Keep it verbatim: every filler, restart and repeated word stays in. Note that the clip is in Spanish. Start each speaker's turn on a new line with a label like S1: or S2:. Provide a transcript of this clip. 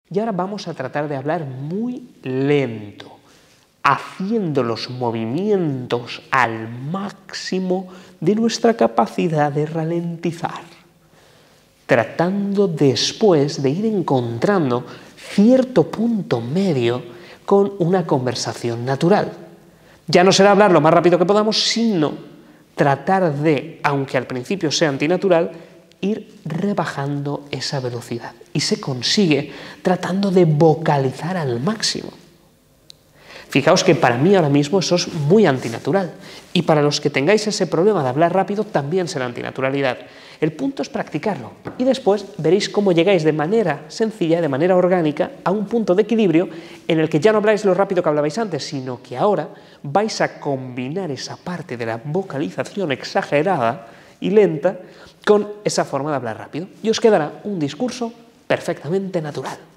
S1: Y ahora vamos a tratar de hablar muy lento, haciendo los movimientos al máximo de nuestra capacidad de ralentizar, tratando después de ir encontrando cierto punto medio con una conversación natural. Ya no será hablar lo más rápido que podamos, sino tratar de, aunque al principio sea antinatural, ir rebajando esa velocidad. Y se consigue tratando de vocalizar al máximo. Fijaos que para mí ahora mismo eso es muy antinatural. Y para los que tengáis ese problema de hablar rápido también será antinaturalidad. El punto es practicarlo. Y después veréis cómo llegáis de manera sencilla, de manera orgánica, a un punto de equilibrio en el que ya no habláis lo rápido que hablabais antes, sino que ahora vais a combinar esa parte de la vocalización exagerada y lenta con esa forma de hablar rápido. Y os quedará un discurso perfectamente natural.